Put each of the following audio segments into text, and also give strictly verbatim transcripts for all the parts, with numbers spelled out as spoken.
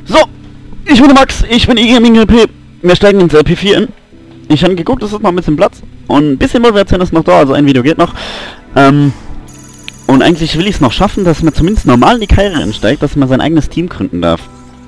So, ich bin der Max, ich bin eGaming L P. Wir steigen ins L P vier in. Ich habe geguckt, es ist noch ein bisschen Platz. Und ein bisschen Motivation ist noch da, also ein Video geht noch. Ähm, und eigentlich will ich es noch schaffen, dass man zumindest normal in die Karriere einsteigt, dass man sein eigenes Team gründen darf.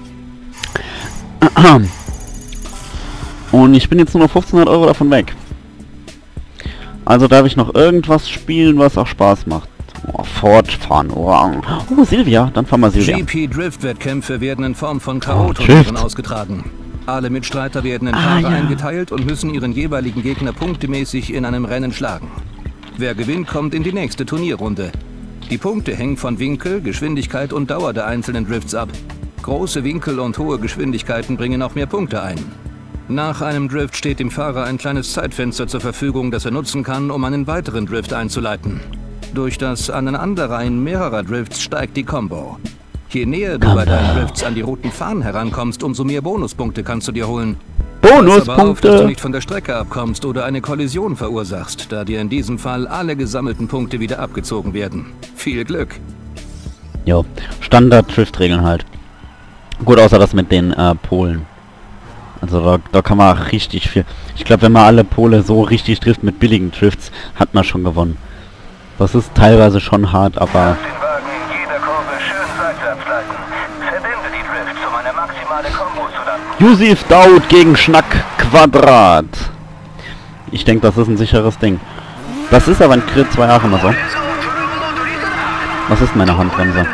Und ich bin jetzt nur noch fünfzehnhundert Euro davon weg. Also darf ich noch irgendwas spielen, was auch Spaß macht. Oh, fortfahren. Oh, oh, Silvia. Dann fahren wir Silvia. G P Drift-Wettkämpfe werden in Form von K O-Turnieren oh, ausgetragen. Alle Mitstreiter werden in Paare ah, ja. eingeteilt und müssen ihren jeweiligen Gegner punktemäßig in einem Rennen schlagen. Wer gewinnt, kommt in die nächste Turnierrunde. Die Punkte hängen von Winkel, Geschwindigkeit und Dauer der einzelnen Drifts ab. Große Winkel und hohe Geschwindigkeiten bringen auch mehr Punkte ein. Nach einem Drift steht dem Fahrer ein kleines Zeitfenster zur Verfügung, das er nutzen kann, um einen weiteren Drift einzuleiten. Durch das Aneinanderreihen mehrerer Drifts steigt die Combo. Je näher du bei deinen Drifts an die roten Fahnen herankommst, umso mehr Bonuspunkte kannst du dir holen. Bonuspunkte! Pass aber auf, dass du nicht von der Strecke abkommst oder eine Kollision verursachst, da dir in diesem Fall alle gesammelten Punkte wieder abgezogen werden. Viel Glück! Jo, Standard-Drift-Regeln halt. Gut, außer das mit den äh, Polen. Also da, da kann man auch richtig viel... Ich glaube, wenn man alle Pole so richtig trifft mit billigen Drifts, hat man schon gewonnen. Das ist teilweise schon hart, aber... Yusuf Daud gegen Schnack Quadrat. Ich denke, das ist ein sicheres Ding. Das ist aber in Crit zwei auch immer so. Was ist meine Handbremse?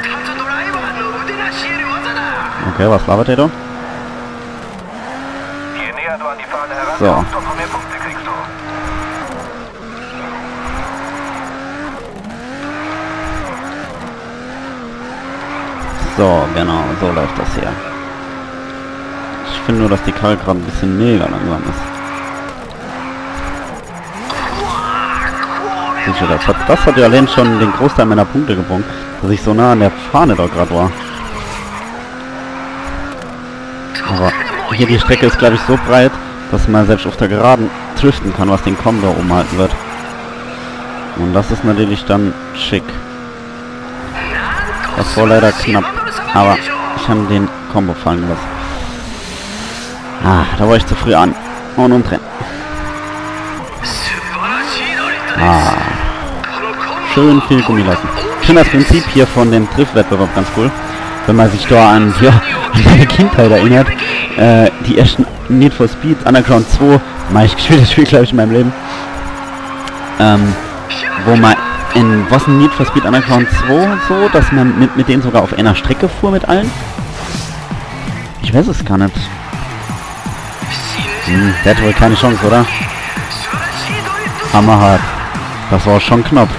Okay, was labert ihr da? So. So, genau, so läuft das hier. Ich finde nur, dass die Karre gerade ein bisschen mega langsam ist. Sicher, das hat, das hat ja allein schon den Großteil meiner Punkte gebrungen, dass ich so nah an der Fahne da gerade war. Aber hier die Strecke ist, glaube ich, so breit, dass man selbst auf der Geraden driften kann, was den Kombo da oben halten wird. Und das ist natürlich dann schick. Das war leider knapp, aber ich habe den Kombo fallen lassen. Ah, da war ich zu früh an. Und umdrehen. Ah. Schön viel Gummi lassen. Ich finde das Prinzip hier von dem Driftwettbewerb ganz cool. Wenn man sich da an, ja, an meine Kindheit erinnert. Äh, die ersten Need for Speed Underground zwei, mal ich gespielt das Spiel, glaube ich, in meinem Leben. Ähm, wo man in was ein Need for Speed Underground zwei so, dass man mit, mit denen sogar auf einer Strecke fuhr mit allen. Ich weiß es gar nicht. Hm, der hat wohl keine Chance, oder? Hammerhart. Das war schon knapp.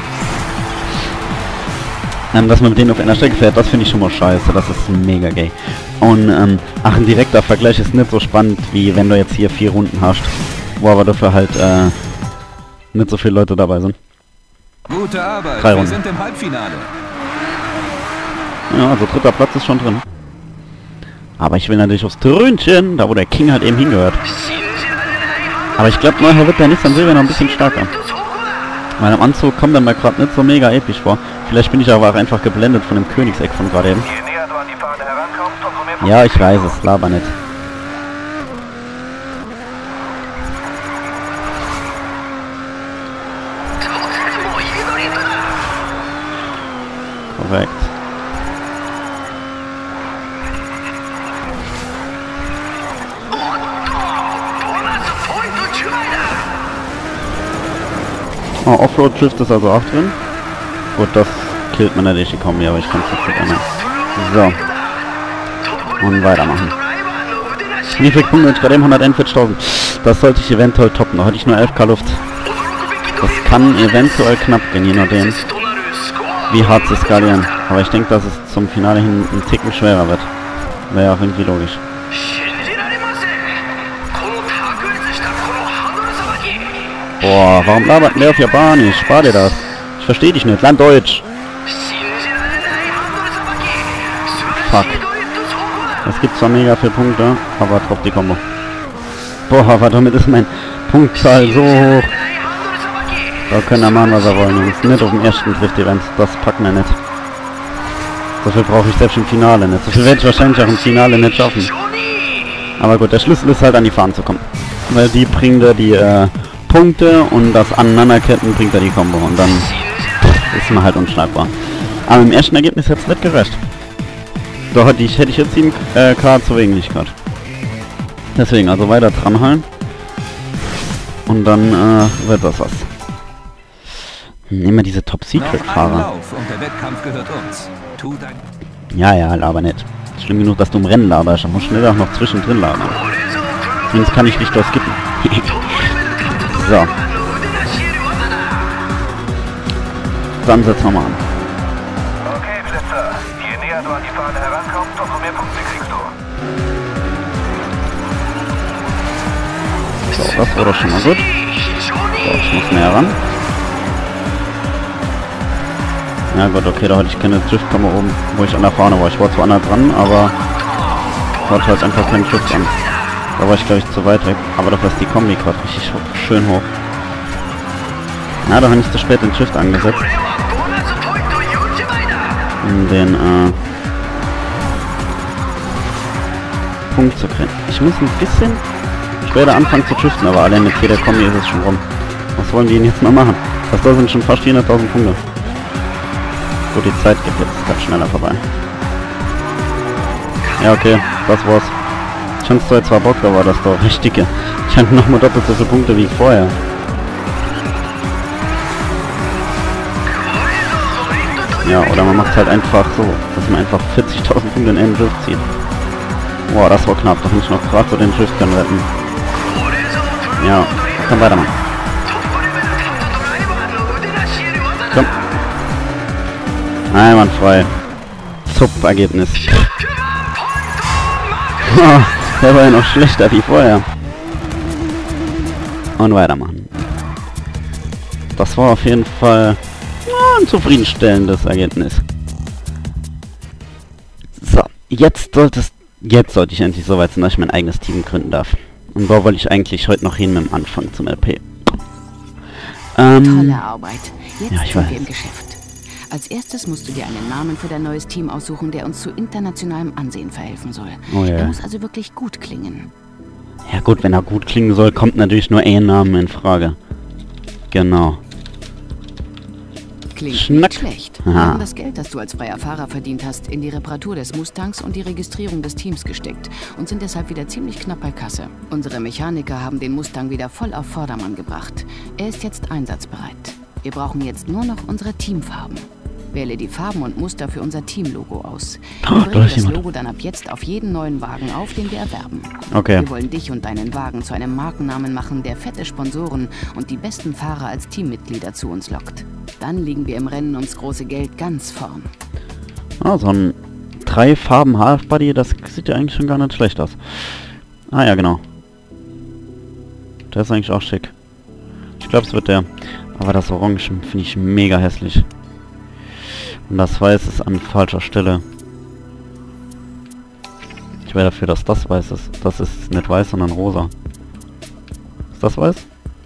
Ähm, dass man mit denen auf einer Strecke fährt, das finde ich schon mal scheiße. Das ist mega gay. Und, ähm, ach, ein direkter Vergleich ist nicht so spannend, wie wenn du jetzt hier vier Runden hast. Wo aber dafür halt, äh, nicht so viele Leute dabei sind. Gute Arbeit, Drei wir Runden. sind im Halbfinale. Ja, also dritter Platz ist schon drin. Aber ich will natürlich aufs Trönchen, da wo der King halt eben hingehört. Aber ich glaube, nachher wird der Nissan Silvia noch ein bisschen stärker. Meinem Anzug kommt dann mal gerade nicht so mega episch vor. Vielleicht bin ich aber auch einfach geblendet von dem Königseck von gerade eben. Ja, ich weiß es, laber nicht. Korrekt. Oh, Offroad Drift ist also auch drin. Gut, das killt man natürlich die Kombi, aber ich kann es nicht ändern. So. Und weitermachen. Wie viele Punkte jetzt gerade eben? hunderteinundvierzigtausend. Das sollte ich eventuell toppen. Da hatte ich nur elf K Luft. Das kann eventuell knapp gehen, je nachdem, wie hart sie skalieren. Aber ich denke, dass es zum Finale hin ein Ticken schwerer wird. Wäre ja auch irgendwie logisch. Boah, warum labert der auf Japanisch? Spar dir das. Ich verstehe dich nicht. Lern Deutsch. Fuck. Es gibt zwar mega viele Punkte, aber top die Kombo. Boah, aber damit ist mein Punktzahl so hoch. Da können wir machen, was wir wollen. Jungs. Nicht auf dem ersten Drift-Event. Das packen wir nicht. Dafür brauche ich selbst im Finale nicht. Dafür werde ich wahrscheinlich auch im Finale nicht schaffen. Aber gut, der Schlüssel ist halt an die Fahnen zu kommen. Weil die bringt da die äh, Punkte und das Aneinanderketten bringt da die Combo. Und dann ist man halt unschneidbar. Aber im ersten Ergebnis hat es nicht gerecht. Da hätte ich, hätte ich jetzt sieben K zu wenig gehabt. Deswegen, also weiter dranhalten. Und dann äh, wird das was. Nehmen wir diese Top-Secret-Fahrer. Ja, ja, laber nicht. Schlimm genug, dass du im Rennen laberst. Da musst du nicht auch noch zwischendrin labern. Sonst kann ich dich doch skippen. So. Dann setzen wir mal an. Okay, Blitzer. Je näher du an die Fahne herankommst, umso mehr Punkte kriegst du. So, das war doch schon mal gut. So, ich muss näher ran. Ja gut, okay, da hatte ich keine Driftkammer oben, wo ich an der Fahne war. Ich war zwar an der dran, aber ich hatte halt einfach keinen Drift an. Da war ich, glaube ich, zu weit weg. Aber dafür ist die Kombi gerade richtig hoch, schön hoch. Ja, da habe ich zu spät den Drift angesetzt. Um den äh, Punkt zu kriegen. Ich muss ein bisschen später anfangen zu driften, aber allein mit jeder Kombi ist es schon rum. Was wollen die denn jetzt mal machen? Das da sind schon fast vierhunderttausend Punkte. Gut, die Zeit geht jetzt gerade schneller vorbei. Ja, okay, das war's. Ich hatte zwar zwar Bock, aber das doch richtige. Ich hatte nochmal doppelt so viele Punkte wie vorher. Ja, oder man macht halt einfach so, dass man einfach vierzigtausend Punkte in einen Drift zieht. Boah, das war knapp. Da hätte ich noch gerade so den Drift können retten. Ja, kann weitermachen. Komm. Einwandfrei. Top-Ergebnis. Oh, der war ja noch schlechter wie vorher. Und weitermachen. Das war auf jeden Fall ja, ein zufriedenstellendes Ergebnis. So, jetzt sollte es, jetzt sollte ich endlich so weit sein, dass ich mein eigenes Team gründen darf. Und da wollte ich eigentlich heute noch hin mit dem Anfang zum L P. Ähm, Tolle Arbeit. Jetzt ja, ich sind weiß. wir im Geschäft. Als erstes musst du dir einen Namen für dein neues Team aussuchen, der uns zu internationalem Ansehen verhelfen soll. Oh ja. Er muss also wirklich gut klingen. Ja gut, wenn er gut klingen soll, kommt natürlich nur ein Name in Frage. Genau. Klingt Schnack. nicht schlecht. Aha. Wir haben das Geld, das du als freier Fahrer verdient hast, in die Reparatur des Mustangs und die Registrierung des Teams gesteckt und sind deshalb wieder ziemlich knapp bei Kasse. Unsere Mechaniker haben den Mustang wieder voll auf Vordermann gebracht. Er ist jetzt einsatzbereit. Wir brauchen jetzt nur noch unsere Teamfarben. Wähle die Farben und Muster für unser Teamlogo aus. Oh, Wir da bringen ist das jemand. Logo dann ab jetzt auf jeden neuen Wagen auf, den wir erwerben. Okay. Wir wollen dich und deinen Wagen zu einem Markennamen machen, der fette Sponsoren und die besten Fahrer als Teammitglieder zu uns lockt. Dann liegen wir im Rennen ums große Geld ganz vorn. Ah, so ein drei Farben Half-Body, das sieht ja eigentlich schon gar nicht schlecht aus. Ah ja, genau. Der ist eigentlich auch schick. Ich glaube, es wird der. Aber das Orange finde ich mega hässlich. Und das Weiß ist an falscher Stelle. Ich wäre dafür, dass das weiß ist. Das ist nicht weiß, sondern rosa. Ist das weiß?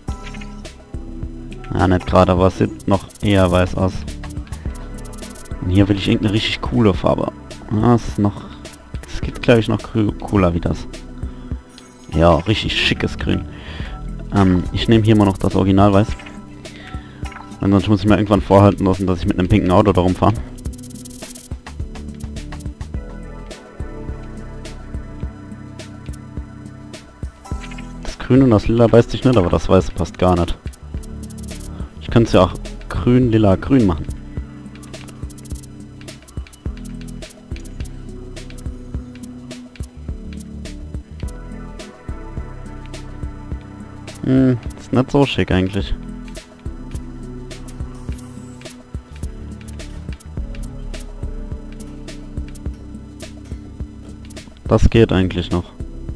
Ja, nicht gerade, aber es sieht noch eher weiß aus. Und hier will ich irgendeine richtig coole Farbe. Ja, es ist noch... Es geht, glaube ich, noch cooler wie das. Ja, richtig schickes Grün. Ähm, ich nehme hier mal noch das Original Weiß. Weil sonst muss ich mir irgendwann vorhalten lassen, dass ich mit einem pinken Auto da rumfahre. Das Grün und das Lila beißt sich nicht, aber das Weiße passt gar nicht. Ich könnte es ja auch grün, lila, grün machen. Hm, ist nicht so schick eigentlich. Das geht eigentlich noch.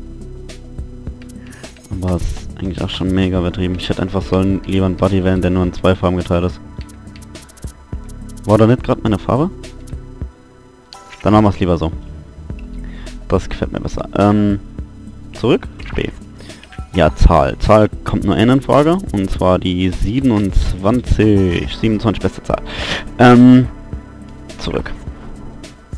Aber es ist eigentlich auch schon mega übertrieben. Ich hätte einfach sollen lieber einen Body wählen, der nur in zwei Farben geteilt ist. War da nicht gerade meine Farbe? Dann machen wir es lieber so. Das gefällt mir besser. Ähm, zurück? B. Ja, Zahl. Zahl kommt nur eine in Frage. Und zwar die siebenundzwanzig. siebenundzwanzig beste Zahl. Ähm, zurück.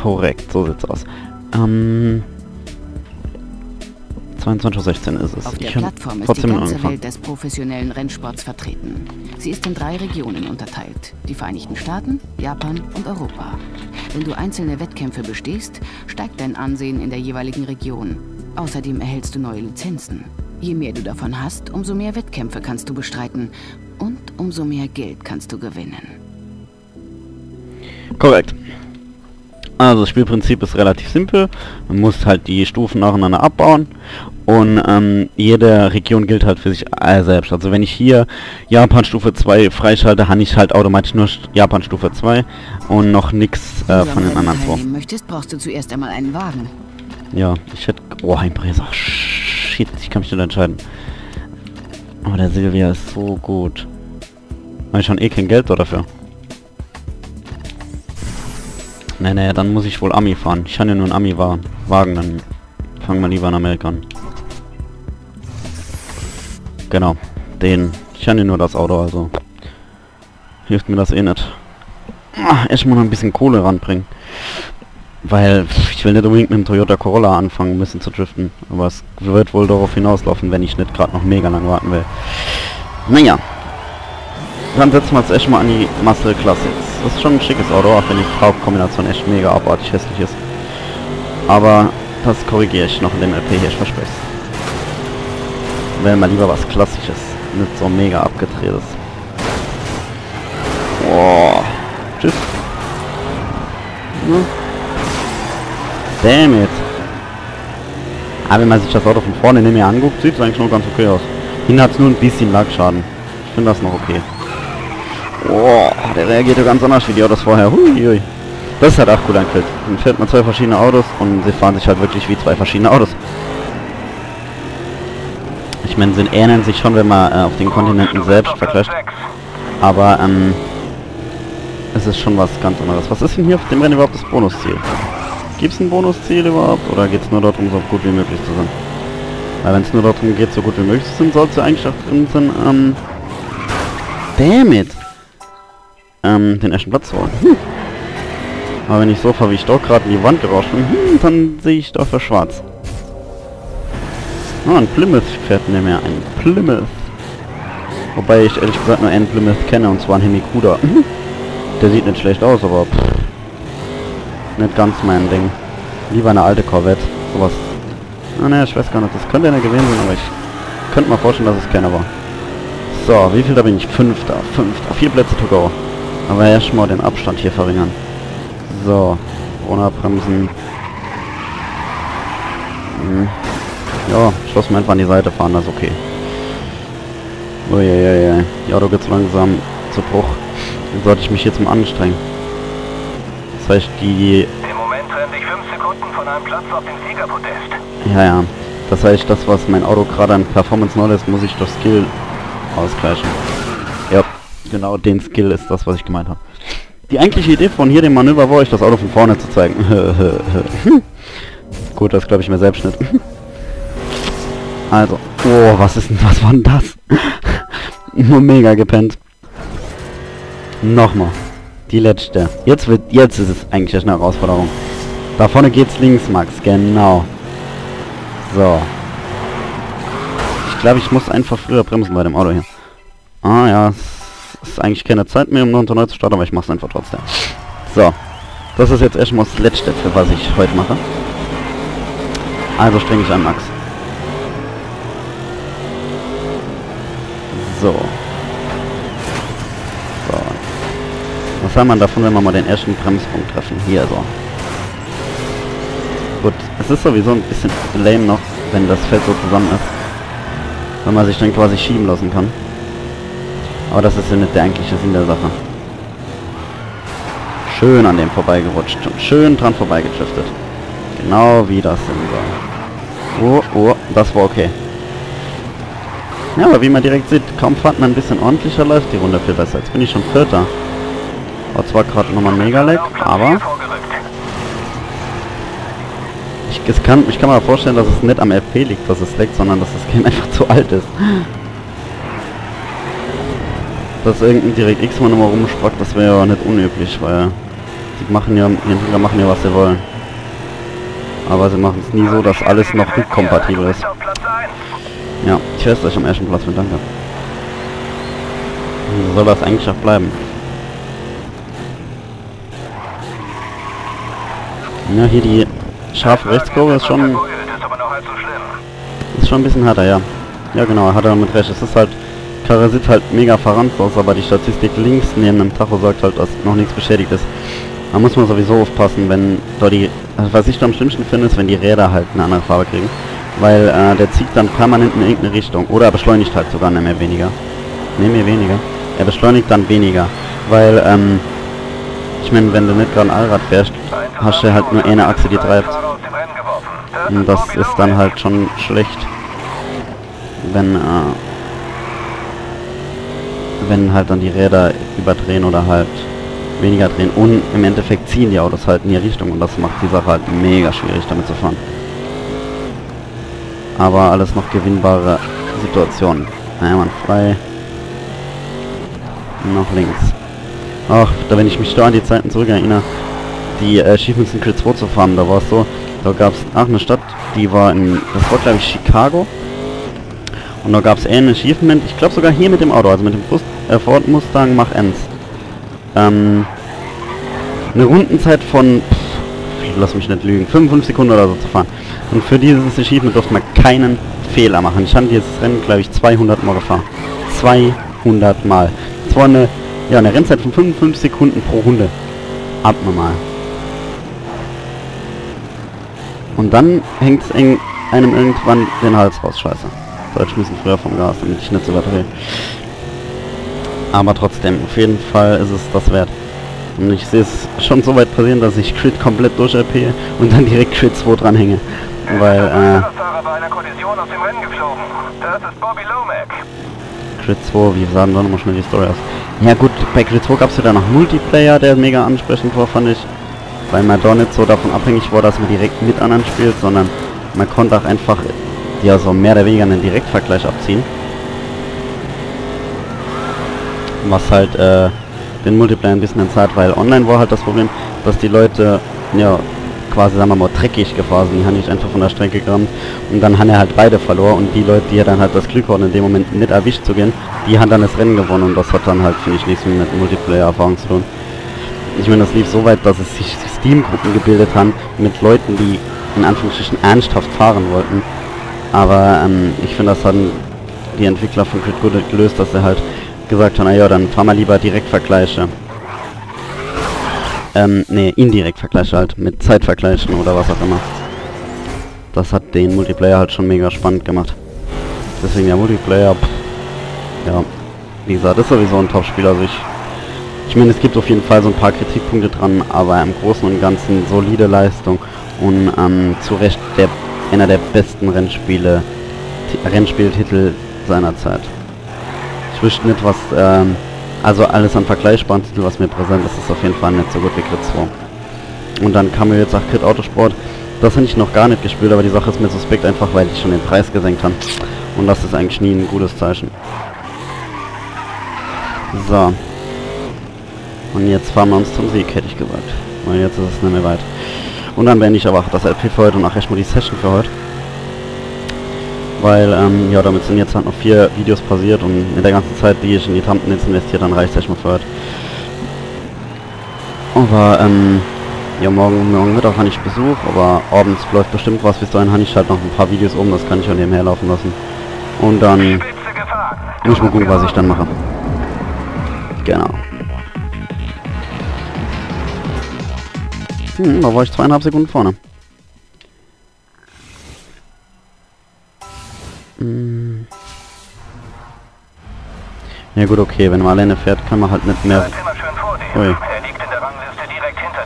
Korrekt, so sieht's aus. Ähm... zweiundzwanzig Uhr sechzehn ist es. Auf der ich Plattform ist die ganze Welt des professionellen Rennsports vertreten. Sie ist in drei Regionen unterteilt. Die Vereinigten Staaten, Japan und Europa. Wenn du einzelne Wettkämpfe bestehst, steigt dein Ansehen in der jeweiligen Region. Außerdem erhältst du neue Lizenzen. Je mehr du davon hast, umso mehr Wettkämpfe kannst du bestreiten. Und umso mehr Geld kannst du gewinnen. Korrekt. Also das Spielprinzip ist relativ simpel. Man muss halt die Stufen nacheinander abbauen. Und ähm, jede Region gilt halt für sich äh, selbst. Also wenn ich hier Japan Stufe zwei freischalte, habe ich halt automatisch nur Japan Stufe zwei und noch nichts äh, von den anderen zwei. Wenn du möchtest, brauchst du zuerst einmal einen Wagen. Ja, ich hätte... Oh, ein Bräser. Shit, ich kann mich nicht entscheiden. Aber der Silvia ist so gut. Habe ich schon eh kein Geld dafür. Nee, nee, dann muss ich wohl Ami fahren. Ich kann ja nur einen Ami-Wagen. Dann fangen wir lieber in Amerika an. Genau, den. Ich kann ja nur das Auto, also hilft mir das eh nicht. Ah, erstmal noch ein bisschen Kohle ranbringen. Weil ich will nicht unbedingt mit dem Toyota Corolla anfangen, ein bisschen zu driften. Aber es wird wohl darauf hinauslaufen, wenn ich nicht gerade noch mega lang warten will. Naja. Dann setzen wir uns erstmal an die Muscle Classics. Das ist schon ein schickes Auto, auch wenn die Farbkombination echt mega abartig hässlich ist. Aber das korrigiere ich noch in dem L P hier, ich verspreche es. Wäre mal lieber was Klassisches, nicht so mega abgedrehtes. Boah. Tschüss. Hm. Damn it. Aber wenn man sich das Auto von vorne nicht mehr anguckt, sieht es eigentlich noch ganz okay aus. Hinten hat es nur ein bisschen Lackschaden. Ich finde das noch okay. Oh, der reagiert ja ganz anders wie die Autos vorher. Hui, hui. Das ist halt auch cool eingestellt. Dann fährt man zwei verschiedene Autos und sie fahren sich halt wirklich wie zwei verschiedene Autos. Ich meine, sie ähneln sich schon, wenn man äh, auf den Kontinenten selbst vergleicht. Aber ähm, es ist schon was ganz anderes. Was ist denn hier auf dem Rennen überhaupt das Bonusziel? Gibt es ein Bonusziel überhaupt? Oder geht es nur darum, so gut wie möglich zu sein? Weil wenn es nur darum geht, so gut wie möglich zu sein, sollte eigentlich auch drin sein, ähm... Damn it! Ähm, den ersten Platz zu holen. Hm. Aber wenn ich so fahre, wie ich doch gerade in die Wand gerauscht bin, hm, dann sehe ich dafür schwarz. Oh, ein Plymouth fährt nicht mehr. Ein Plymouth. Wobei ich ehrlich gesagt nur einen Plymouth kenne, und zwar einen Hemi-Cuda. Mhm. Der sieht nicht schlecht aus, aber pff, nicht ganz mein Ding. Lieber eine alte Corvette. Sowas. Ah ne, ich weiß gar nicht, das könnte einer gewesen sein, aber ich könnte mir vorstellen, dass es keiner war. So, wie viel da bin ich? Fünfter. Fünfter. Vier Plätze to go. Aber erstmal den Abstand hier verringern. So. Runterbremsen. Hm. Ja, ich lasse mir einfach an die Seite fahren, das ist okay. Uiuiui. Die Auto geht so langsam zu Bruch. Dann sollte ich mich jetzt mal anstrengen. Das heißt, die... Im Moment trennen sich fünf Sekunden von einem Platz auf dem Siegerpodest. Ja, ja. Das heißt, das, was mein Auto gerade an Performance null ist, muss ich durch Skill ausgleichen. Ja, genau den Skill ist das, was ich gemeint habe. Die eigentliche Idee von hier dem Manöver war, euch das Auto von vorne zu zeigen. Gut, das glaube ich mir selbst nicht. Also, oh, was ist denn, was war denn das? Nur mega gepennt. Nochmal. Die letzte. Jetzt wird, jetzt ist es eigentlich eine Herausforderung. Da vorne geht's links, Max, genau. So. Ich glaube, ich muss einfach früher bremsen bei dem Auto hier. Ah ja, es ist eigentlich keine Zeit mehr, um noch neu zu starten, aber ich mache es einfach trotzdem. So. Das ist jetzt erstmal das Letzte, für was ich heute mache. Also streng ich an, Max. So. So. Was haben wir davon, wenn wir mal den ersten Bremspunkt treffen? Hier so. Gut, es ist sowieso ein bisschen lame noch, wenn das Feld so zusammen ist. Wenn man sich dann quasi schieben lassen kann. Aber das ist ja nicht der eigentliche Sinn der Sache. Schön an dem vorbeigerutscht und schön dran vorbeigetriftet. Genau wie das Sinn soll. Oh, oh, das war okay. Ja, aber wie man direkt sieht, kaum fährt man ein bisschen ordentlicher, läuft die Runde viel besser. Jetzt bin ich schon Vierter. War zwar gerade nochmal mega leck, aber... Ich, es kann, ich kann mir vorstellen, dass es nicht am L P liegt, dass es leckt, sondern dass das Game einfach zu alt ist. Dass irgendein DirectX mal nochmal rumspackt, das wäre ja nicht unüblich, weil Die machen ja, die Entwickler machen ja, was sie wollen. Aber sie machen es nie so, dass alles noch rückkompatibel ist. Ja, ich weiß, dass ich am ersten Platz bin, danke. So soll das eigentlich auch bleiben. Ja, hier die scharfe Rechtskurve ist schon... Ist schon ein bisschen härter, ja. Ja genau, hat er mit recht. Es ist halt... Karre sieht halt mega verranzt aus, aber die Statistik links neben dem Tacho sagt halt, dass noch nichts beschädigt ist. Da muss man sowieso aufpassen, wenn da die... Also was ich da am schlimmsten finde, ist, wenn die Räder halt eine andere Farbe kriegen. Weil äh, der zieht dann permanent in irgendeine Richtung. Oder er beschleunigt halt sogar nicht mehr weniger. Ne, mehr weniger. Er beschleunigt dann weniger. Weil, ähm... ich meine, wenn du nicht gerade ein Allrad fährst, hast du halt nur eine Achse, die treibt. Und das ist dann halt schon schlecht. Wenn, äh... wenn halt dann die Räder überdrehen oder halt weniger drehen. Und im Endeffekt ziehen die Autos halt in die Richtung. Und das macht die Sache halt mega schwierig, damit zu fahren. Aber alles noch gewinnbare Situationen. Einwandfrei. Noch links. Ach, da wenn ich mich da an die Zeiten zurück erinnere, die äh, Achievements in Creed zwei zu fahren, da war es so, da gab es auch eine Stadt, die war in, das war glaube ich Chicago. Und da gab es ein Achievement, ich glaube sogar hier mit dem Auto, also mit dem Brust, äh, Ford Mustang Mach eins. Ähm, eine Rundenzeit von, pff, lass mich nicht lügen, fünfundfünfzig Sekunden oder so zu fahren. Und für dieses Achievement durfte man keinen Fehler machen. Ich habe dieses Rennen, glaube ich, zweihundert Mal gefahren. zweihundert Mal. Das war eine, ja, eine Rennzeit von fünfundfünfzig Sekunden pro Runde. Abnormal. Und dann hängt es einem irgendwann den Hals raus, scheiße. Soll ich ein bisschen früher vom Gas, damit ich nicht so überdrehe. Aber trotzdem, auf jeden Fall ist es das wert. Und ich sehe es schon so weit passieren, dass ich Creed komplett durch R P und dann direkt Creed zwei dranhänge. Weil, äh... Creed zwei, wie sagen wir nochmal schnell die Story aus. Ja gut, bei Creed zwei gab es ja dann noch Multiplayer, der mega ansprechend war, fand ich. Weil man da nicht so davon abhängig war, dass man direkt mit anderen spielt, sondern man konnte auch einfach ja so mehr oder weniger einen Direktvergleich abziehen. Was halt äh, den Multiplayer ein bisschen entzerrt, weil online war halt das Problem, dass die Leute, ja, quasi, sagen wir mal, dreckig gefahren sind. Die haben nicht einfach von der Strecke gerannt und dann haben er halt beide verloren und die Leute, die ja dann halt das Glück hatten, in dem Moment nicht erwischt zu gehen, die haben dann das Rennen gewonnen und das hat dann halt, finde ich, nichts mit Multiplayer-Erfahrung zu tun. Ich meine, das lief so weit, dass es sich Steam-Gruppen gebildet haben mit Leuten, die in Anführungsstrichen ernsthaft fahren wollten. Aber ähm, ich finde, das haben die Entwickler von Creed gut gelöst, dass sie halt gesagt haben, naja, dann fahren wir lieber Direktvergleiche. Ähm, ne, Indirekt-Vergleiche halt, mit Zeitvergleichen oder was auch immer. Das hat den Multiplayer halt schon mega spannend gemacht. Deswegen der Multiplayer, pff, ja, wie gesagt, ist sowieso ein Top-Spiel, also ich Ich meine, es gibt auf jeden Fall so ein paar Kritikpunkte dran, aber im Großen und Ganzen solide Leistung und ähm, zu Recht der, einer der besten Rennspiele, Rennspieltitel seiner Zeit. Ich wüsste nicht, was, ähm, also alles an vergleichbaren Titeln, was mir präsent ist, ist auf jeden Fall nicht so gut wie Creed zwei. Und dann kam mir jetzt auch Creed Autosport. Das habe ich noch gar nicht gespielt, aber die Sache ist mir suspekt, einfach weil ich schon den Preis gesenkt habe. Und das ist eigentlich nie ein gutes Zeichen. So. Und jetzt fahren wir uns zum Sieg, hätte ich gesagt. Weil jetzt ist es nicht mehr weit. Und dann beende ich aber auch das L P für heute und auch erstmal die Session für heute. Weil, ähm, ja, damit sind jetzt halt noch vier Videos passiert und in der ganzen Zeit, die ich in die Thumbnails investiert, dann reicht es erstmal für heute. Aber, ähm, ja, morgen, morgen Mittag habe ich Besuch, aber abends läuft bestimmt was. Bis dahin habe ich halt noch ein paar Videos oben, das kann ich auch nebenher laufen lassen. Und dann muss ich mal gucken, was ich dann mache. Genau. Hm, da war ich zweieinhalb Sekunden vorne. Hm. Ja gut, okay, wenn man alleine fährt, kann man halt nicht mehr... Ui. Er liegt in der Rangliste direkt hinter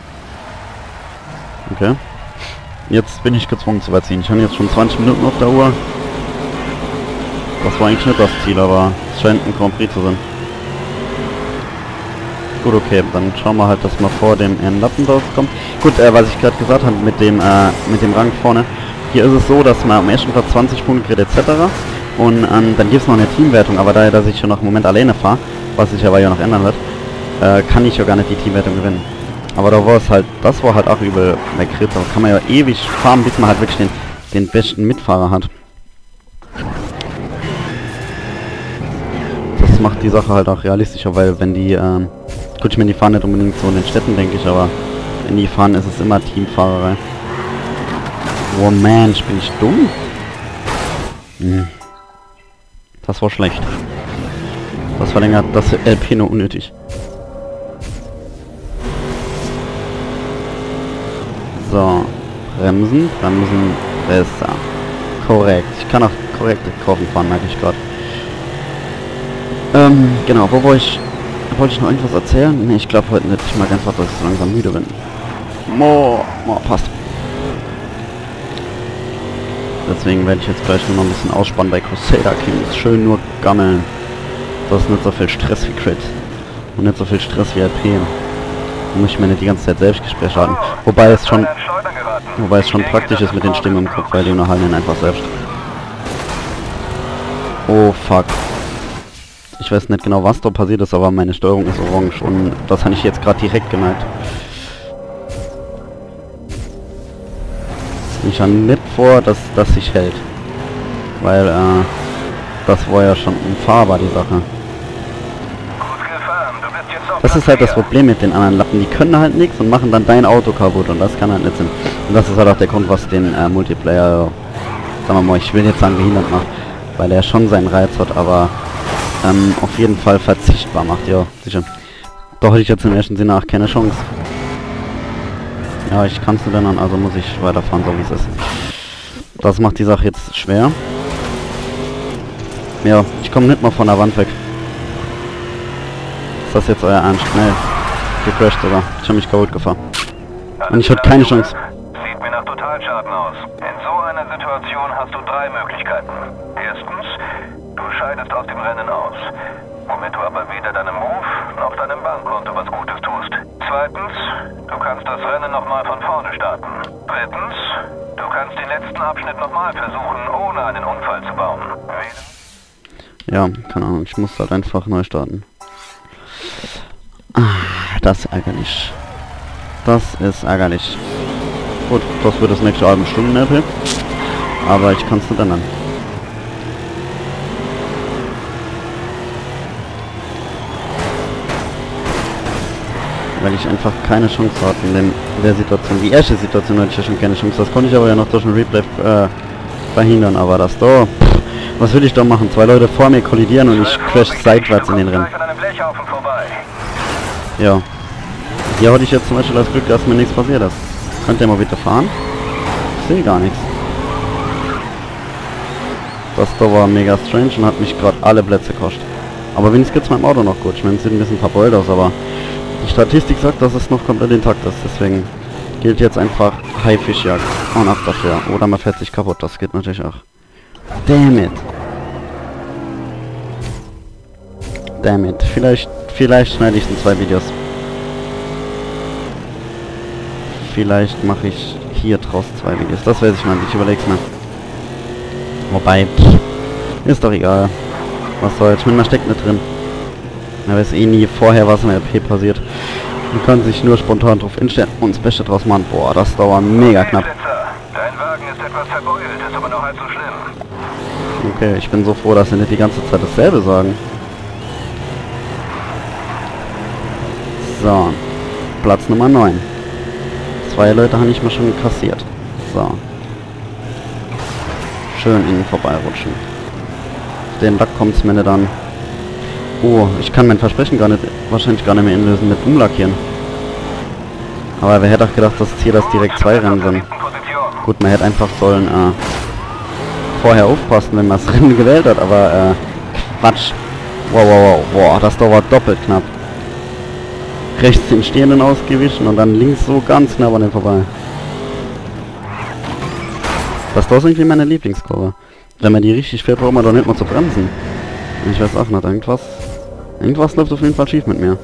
dir. Okay. Jetzt bin ich gezwungen zu überziehen. Ich habe jetzt schon zwanzig Minuten auf der Uhr. Das war eigentlich nicht das Ziel, aber es scheint ein Grand Prix zu sein. Gut, okay, dann schauen wir halt, dass wir vor dem Lappen rauskommen. Gut, äh, was ich gerade gesagt habe mit dem äh, mit dem Rang vorne. Hier ist es so, dass man am ersten Platz zwanzig Punkte kriegt et cetera. Und ähm, dann gibt es noch eine Teamwertung, aber daher, dass ich schon noch im Moment alleine fahre, was sich aber ja noch ändern wird, äh, kann ich ja gar nicht die Teamwertung gewinnen. Aber da war es halt, das war halt auch übel wegritt. Da kann man ja ewig fahren, bis man halt wirklich den, den besten Mitfahrer hat. Das macht die Sache halt auch realistischer, weil wenn die, ähm, gut, ich meine, die fahren nicht unbedingt so in den Städten, denke ich, aber wenn die fahren, ist es immer Teamfahrerei. Oh Mensch, bin ich dumm? Hm. Das war schlecht. Das verlängert das L P nur unnötig. So. Bremsen, bremsen, besser. Korrekt. Ich kann auch korrekte Kurven fahren, merke ich gerade. Ähm, genau, wo wollte ich... Wollte ich noch irgendwas erzählen? Ne, ich glaube heute nicht. Ich mag einfach, dass ich so langsam müde bin. Mo, mo, passt. Deswegen werde ich jetzt gleich nur noch ein bisschen ausspannen bei Crusader Kings. Schön nur gammeln. Das ist nicht so viel Stress wie Crit. Und nicht so viel Stress wie R P. Da muss ich mir nicht die ganze Zeit Selbstgespräche haben. Wobei es schon... Wobei es schon praktisch ist mit den Stimmen im Kopf, weil die unterhalten ihn einfach selbst. Oh fuck. Ich weiß nicht genau, was da passiert ist, aber meine Steuerung ist orange und das habe ich jetzt gerade direkt gemerkt. Ich habe nicht vor, dass das sich hält. Weil, äh, das war ja schon unfahrbar, die Sache. Das ist halt das Problem mit den anderen Lappen. Die können halt nichts und machen dann dein Auto kaputt und das kann halt nicht sein. Und das ist halt auch der Grund, was den äh, Multiplayer, sagen wir mal, ich will jetzt sagen behindert macht, weil er schon seinen Reiz hat, aber ähm, auf jeden Fall verzichtbar macht, ja, sicher. Doch hätte ich jetzt im ersten Sinne auch keine Chance. Ja, ich kann es nicht ändern, also muss ich weiterfahren, so wie es ist. Das macht die Sache jetzt schwer. Ja, ich komme nicht mal von der Wand weg. Ist das jetzt euer Ernst? Schnell. Gecrashed sogar. Ich habe mich kaputt gefahren. Und ich hatte keine Chance. Sieht mir nach Totalschaden aus. In so einer Situation hast du drei Möglichkeiten. Erstens, du scheidest aus dem Rennen aus, womit du aber weder deinem Ruf noch deinem Bankkonto was Gutes tust. Zweitens, du kannst das Rennen nochmal von vorne starten. Drittens, du kannst den letzten Abschnitt nochmal versuchen, ohne einen Unfall zu bauen. Ja, keine Ahnung, ich muss halt einfach neu starten. Ah, das ist ärgerlich. Das ist ärgerlich. Gut, das wird das nächste halbe Stunden R P. Aber ich kann es nicht ändern. Weil ich einfach keine Chance hatte in, dem, in der Situation. Die erste Situation hatte ich ja schon keine Chance. Das konnte ich aber ja noch durch ein Replay äh, verhindern. Aber das da... Pff, was will ich da machen? Zwei Leute vor mir kollidieren und ich crash seitwärts in den Rennen. Ja. Hier hatte ich jetzt zum Beispiel das Glück, dass mir nichts passiert ist. Könnt ihr mal bitte fahren? Ich sehe gar nichts. Das da war mega strange und hat mich gerade alle Plätze gekostet. Aber wenigstens geht es meinem Auto noch gut. Ich meine, es sieht ein bisschen verbeult aus, aber die Statistik sagt, dass es noch komplett intakt ist. Deswegen gilt jetzt einfach Haifischjagd. Und ab dafür. Oder man fährt sich kaputt. Das geht natürlich auch. Damn it. Damn it. Vielleicht, vielleicht schneide ich in zwei Videos. Vielleicht mache ich hier draus zwei Videos. Das weiß ich mal nicht. Ich überleg's mir. Wobei, pff, ist doch egal. Was soll's. Ich meine, man steckt nicht drin. Man weiß eh nie vorher, was in der R P passiert. Man kann sich nur spontan drauf instellen und das Beste draus machen. Boah, das dauert mega knapp. Dein Wagen ist etwas verbeult, ist aber noch halb so schlimm. Okay, ich bin so froh, dass sie nicht die ganze Zeit dasselbe sagen. So. Platz Nummer neun. Zwei Leute habe ich mir schon kassiert. So. Schön innen vorbeirutschen. Auf den Lack kommt es mir nicht an. Oh, ich kann mein Versprechen gar nicht, wahrscheinlich gar nicht mehr inlösen mit umlackieren. Aber wer hätte auch gedacht, dass hier das direkt zwei Rennen sind. Gut, man hätte einfach sollen äh, vorher aufpassen, wenn man das Rennen gewählt hat, aber äh, Quatsch. Wow, wow, wow, wow, das dauert doppelt knapp. Rechts den Stehenden ausgewichen und dann links so ganz knapp an den vorbei. Das ist irgendwie meine Lieblingskurve. Wenn man die richtig fährt, braucht man doch nicht mal zu bremsen. Ich weiß auch nicht, irgendwas... Irgendwas läuft auf jeden Fall schief mit mir.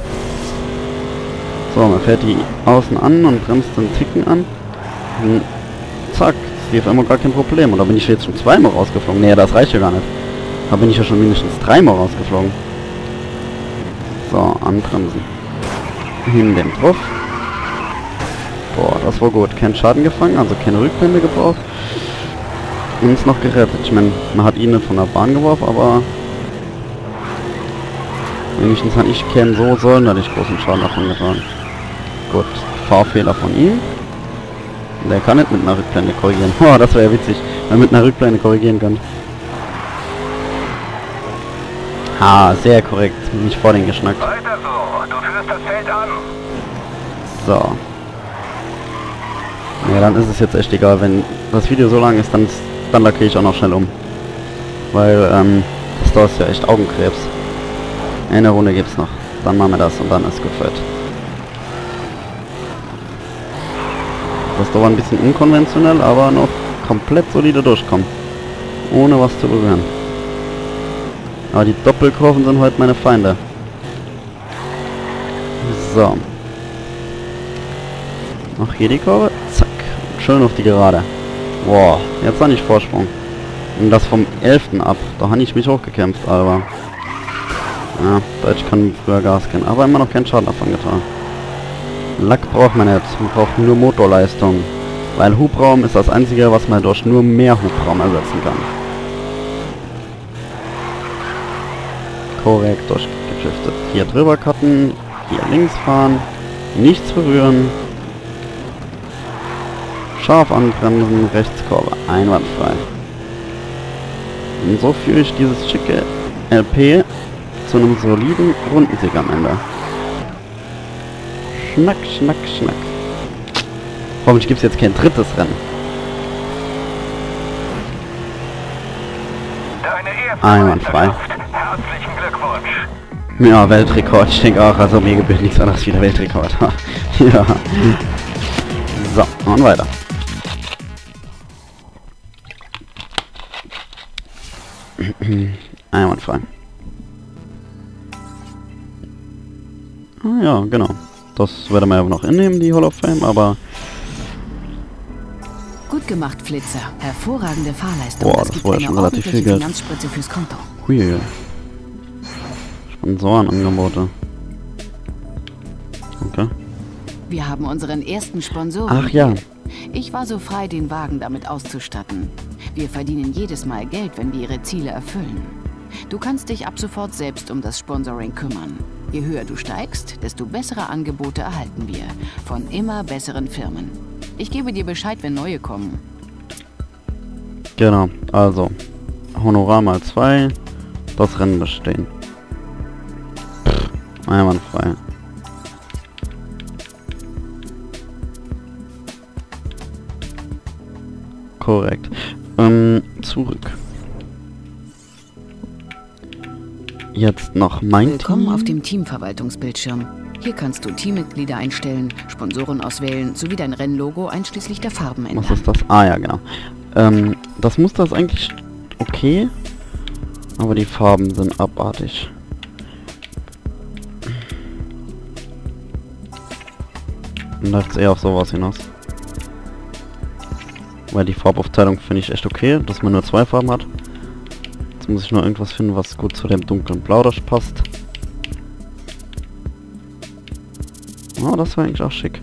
So, man fährt die außen an und bremst den Ticken an. Und zack, ist die auf einmal gar kein Problem. Und da bin ich jetzt schon zweimal rausgeflogen. Nee, das reicht ja gar nicht. Da bin ich ja schon mindestens dreimal rausgeflogen. So, anbremsen. Hin dem drauf. Das war gut. Kein Schaden gefangen, also keine Rückblende gebraucht. Und ist noch gerettet. Ich meine, man hat ihn nicht von der Bahn geworfen, aber wenigstens hat ich kennen so sollen, dass ich großen Schaden davon getan. Gut, Fahrfehler von ihm. Der kann nicht mit einer Rückblende korrigieren. Oh, das wäre ja witzig, wenn man mit einer Rückblende korrigieren kann. Ah, sehr korrekt. Nicht vor den geschnackt. Weiter so, du führst das Feld an. So. Ja, dann ist es jetzt echt egal, wenn das Video so lang ist, dann, dann lackiere ich auch noch schnell um. Weil, ähm, das da ist ja echt Augenkrebs. Eine Runde gibt's noch. Dann machen wir das und dann ist gut fett. Das war ein bisschen unkonventionell, aber noch komplett solide durchkommen. Ohne was zu berühren. Aber die Doppelkurven sind heute meine Feinde. So. Noch hier die Kurve. Zack. Schön auf die Gerade. Boah, jetzt habe ich Vorsprung. Und das vom elften ab. Da habe ich mich hochgekämpft, aber... Ja, Deutsch kann früher Gas gehen. Aber immer noch keinen Schaden davon getan. Lack braucht man nicht. Man braucht nur Motorleistung. Weil Hubraum ist das einzige, was man durch nur mehr Hubraum ersetzen kann. Korrekt durchgeschiftet. Hier drüber cutten. Hier links fahren. Nichts berühren. Scharf anbremsen. Rechtskurve. Einwandfrei. Und so führe ich dieses schicke L P zu einem soliden Rundensieg am Ende. Schnack, schnack, schnack. Hoffentlich gibt es jetzt kein drittes Rennen. Einwandfrei. Herzlichen Glückwunsch. Ja, Weltrekord. Ich denke auch, also mir gebührt nichts anderes wie der Weltrekord. Ja. So, und weiter. Einwandfrei. Ah ja, genau. Das werden wir ja noch innehmen, die Hall of Fame, aber... Gut gemacht, Flitzer. Hervorragende Fahrleistung. Boah, das, das war ja schon relativ viel Geld. Finanzspritze fürs Konto. Hui. Sponsorenangebote. Okay. Wir haben unseren ersten Sponsoren. Ach ja. Ich war so frei, den Wagen damit auszustatten. Wir verdienen jedes Mal Geld, wenn wir ihre Ziele erfüllen. Du kannst dich ab sofort selbst um das Sponsoring kümmern. Je höher du steigst, desto bessere Angebote erhalten wir. Von immer besseren Firmen. Ich gebe dir Bescheid, wenn neue kommen. Genau, also Honorar mal zwei, das Rennen bestehen. Pff, einwandfrei. Korrekt. Ähm, zurück. Jetzt noch mein Willkommen Team. auf dem Teamverwaltungsbildschirm. Hier kannst du Teammitglieder einstellen, Sponsoren auswählen, sowie dein Rennlogo einschließlich der Farben ändern. Was ist das? Ah ja, genau. Ähm, das Muster ist eigentlich okay, aber die Farben sind abartig. Dann läuft es eher auf sowas hinaus. Weil die Farbaufteilung finde ich echt okay, dass man nur zwei Farben hat. Jetzt muss ich nur irgendwas finden, was gut zu dem dunklen Blau das passt. Oh, das wäre eigentlich auch schick.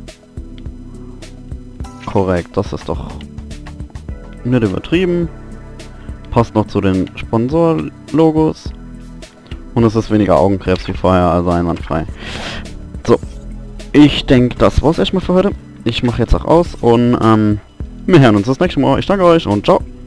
Korrekt, das ist doch nicht übertrieben. Passt noch zu den Sponsor-Logos. Und es ist weniger Augenkrebs wie vorher, also einwandfrei. So, ich denke, das war's erstmal für heute. Ich mache jetzt auch aus und ähm, wir hören uns das nächste Mal. Ich danke euch und ciao.